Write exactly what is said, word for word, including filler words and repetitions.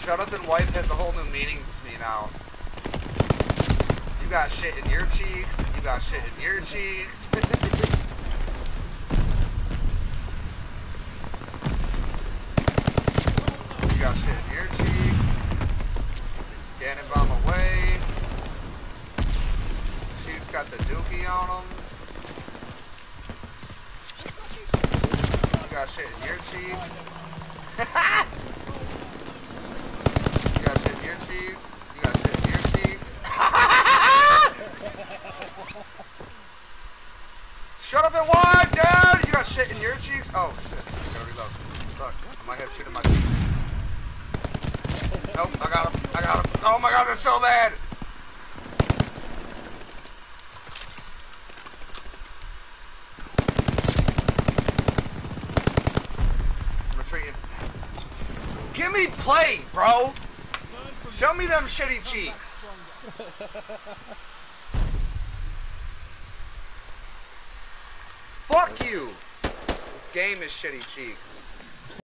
Shut up and wipe has a whole new meaning to me now. You got shit in your cheeks. You got shit in your cheeks. You got shit in your cheeks. Getting bomb away. She's got the dookie on them. You got shit in your cheeks. You got shit in your cheeks. You got shit in your cheeks. Shut up and wipe, dude! You got shit in your cheeks. Oh shit! I gotta reload. Fuck! I might have shit in my cheeks. Nope! I got him! I got him! Oh my god! They're so bad! I'm retreating. Give me play, bro! Show me them shitty cheeks. Fuck you! This game is shitty cheeks.